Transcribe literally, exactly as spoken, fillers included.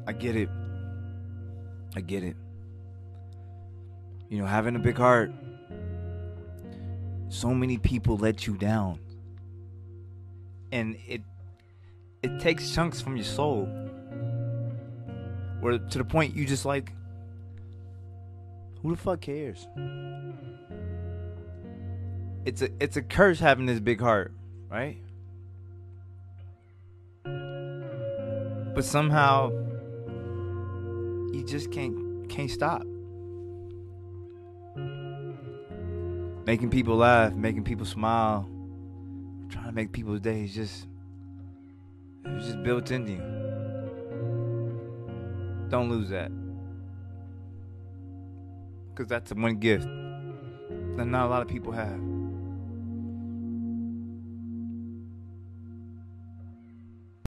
I get it. I get it. You know, having a big heart, so many people let you down. And it it takes chunks from your soul. Where to the point you just like, who the fuck cares? It's a it's a curse having this big heart, right? But somehow you just can't can't stop. Making people laugh, making people smile, trying to make people's days just it's just built into you. Don't lose that. Cause that's the one gift that not a lot of people have.